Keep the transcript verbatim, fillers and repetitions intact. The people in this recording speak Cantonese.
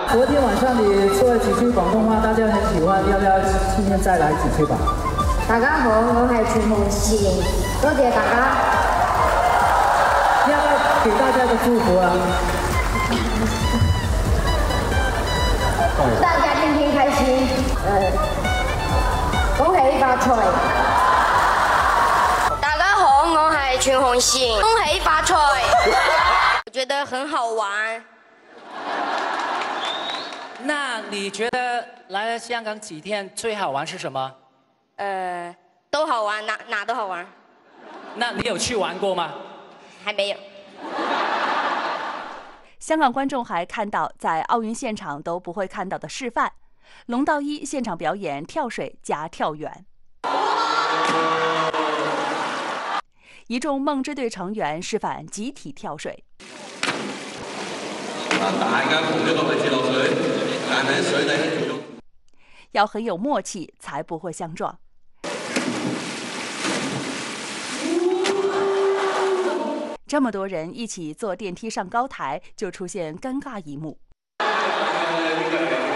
昨天晚上你说了几句广东话，大家很喜欢，要不要今天再来几句吧？ 大家好，我係全紅嬋，多謝大家。 要不要給大家一個祝福啊？ 大家天天開心，呃，恭喜發財。大家好，我係全紅嬋，恭喜發財。我覺得很好玩。 那你覺得來了香港幾天最好玩是什麼？ 呃，都好玩，哪哪都好玩。 那你有去玩過嗎？ 還沒有。 香港觀眾還看到在奧運現場都不會看到的示範，龍道一現場表演跳水加跳遠。一眾夢之隊成員示範集體跳水。 大家同一個位置落水，但喺水底做。 要很有默契，才不會相撞。這麼多人一起坐電梯上高台，就出現尷尬一幕。